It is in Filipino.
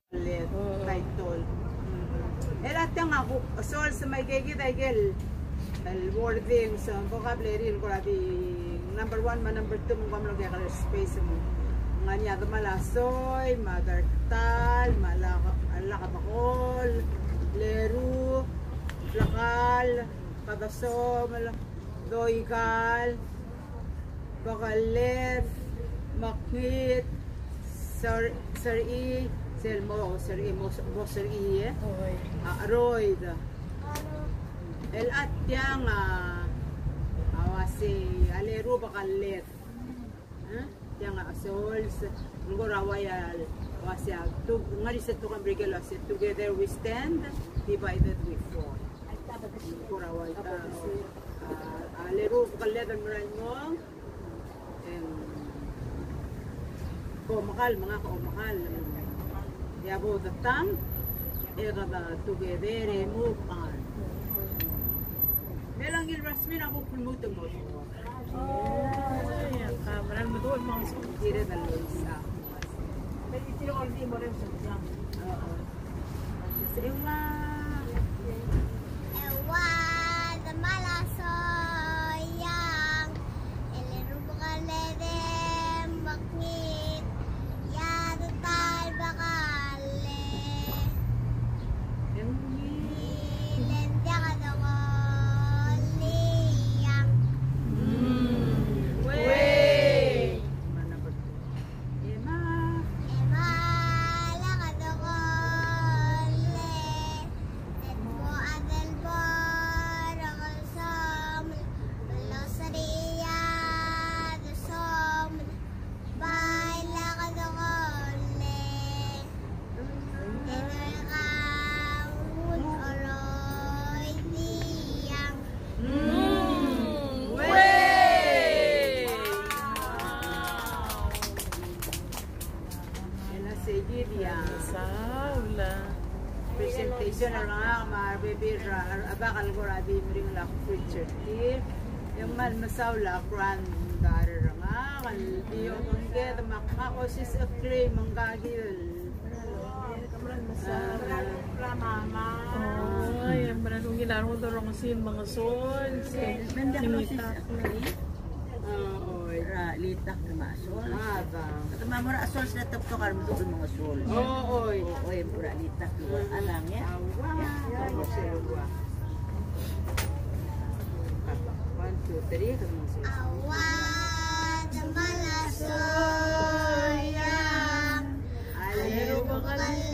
title. Erat yang aku soal semai gigi wording sa vocabulary ko di number 1 ma number 2 mo kamlo kaya space mo nganya malasoy magartal malakabakol leru flakal padasom doikal bakalet makit sari selmo sari mo sari aroid el atyang awasi aleru bakalet yang sols ngorawayal wasi tu ngari sa tukang brigel wasi together we stand divided we fall ngoraway ta aleru bakalet ang maranyo komakal mga komakal yabo datang era together move on. Melang ilrasmin ako kulmuto mo. Ay, kameran mo doon mga sulit. Dire na loisa. May itinong di mo rin sa jam. Oo. Kasi Ewa, the malasoyang, elirubakaledem, bakit, yadutal bakale. Ilendya ka doon. presentation ng mga marbibira abakal ko rabi mring la preacher ti yung mal masawla kran dar nga kaldiyo mangge makako sis akre manggagil kamran masawla mama Ay, ang maraming ginarong dorong sin mga sol. Sinita. Litak na masol. Aba. Mamura asol sa tuktukar mo doon mga sol. Oy. Oy, pura litak. Alang ya. Awa. Seruwa. 1, 2, 3 kamu sih. Awa, the malasoyang, Aleru bakal